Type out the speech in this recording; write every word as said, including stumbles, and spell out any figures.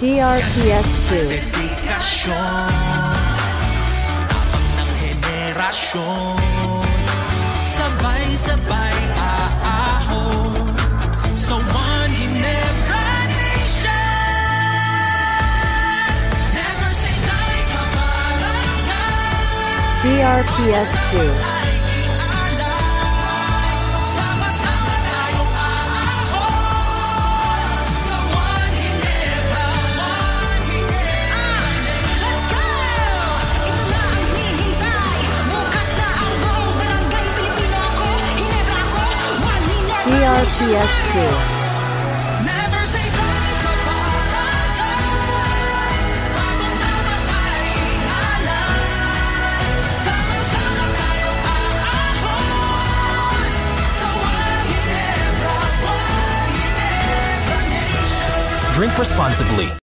D R P S two. Dedikasyon, tapang ng henerasyon, sabay-sabay aahon sa one Ginebra nation. Never say die kabarangay. D R P S two. D R P S two. Never say die kabarangay, bagong naman ay ialay, sama-sama tayong aahon sa one Ginebra, one Ginebra nation. Drink responsibly.